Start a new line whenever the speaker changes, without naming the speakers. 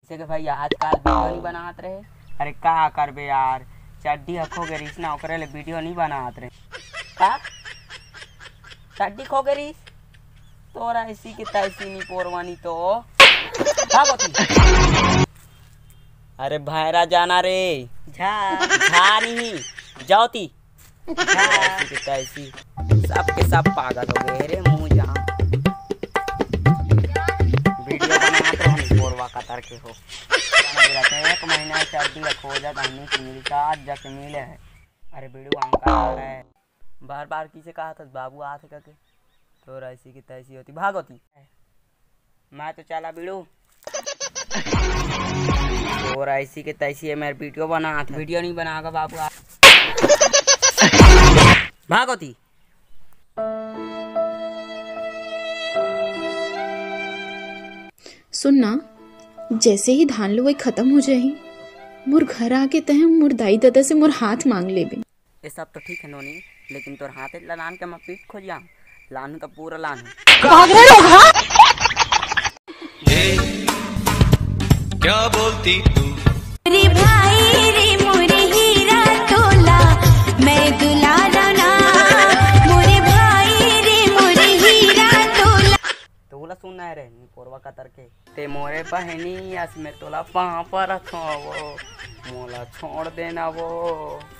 से के भाई आजकल वीडियो नहीं बनात रहे। अरे का करबे यार, चड्डी हखो के रीस ना ओकरे ले वीडियो नहीं बनात रहे। का चड्डी खो के रीस तोरा इसी की तैसी नहीं पोरवानी तो भागोती। अरे भाईरा जाना रे झा नहीं जाओती की तैसी सब के सब पागल हो गए रे मुँह जहाँ वीडियो बनाते हो पोरवा कतर के हो। एक महीना चड्डी खोजा धानी की मिलता आज जाके मिले है। अरे वीडियो अंकल आ रहा है बार बार किसे कहा था बाबू आते करके तो ऐसी की तैसी होती भागोती। मैं तो चला बीड़ू और ऐसी के तैसी है मेरे वीडियो बना था। वीडियो नहीं बनागा बाबू भागोती।
सुनना जैसे ही धान लुवाई खत्म हो जाही मोर घर आके तह मोर दाई दादा से मोर हाथ मांग लेबे।
ये सब तो ठीक है नोनी, लेकिन तोर हाथ लान के मैं पीठ खोज जाऊं लानू तो पूरा लानू।
क्या बोलती तू
रे भाई रे मोरे हीरा तोला मैं दुलारा ना मोरे भाई रे मोरे हीरा तोला।
तो बोला सुनना है रे पोरवा कतर के ते मोरे पहनी यस में तोला पाँ पर रखो वो मोला छोड़ देना वो।